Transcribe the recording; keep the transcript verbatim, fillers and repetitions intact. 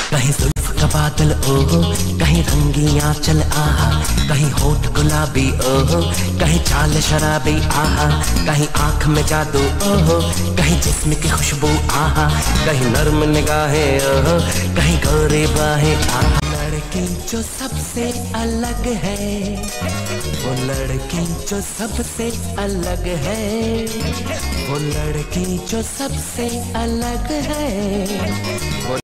कहीं जुल्फ का बादल ओहो, कहीं रंगियां चल आहा, कहीं होठ गुलाबी ओहो, कहीं चाल शराबी आहा, कहीं आंख में जादू ओहो, कहीं जिस्म की खुशबू आहा, कहीं नर्म निगाहें ओहो, कहीं गोरे बाहें आहा। लड़की जो सबसे अलग है, वो लड़की जो सबसे अलग है, वो लड़की जो सबसे अलग है, वो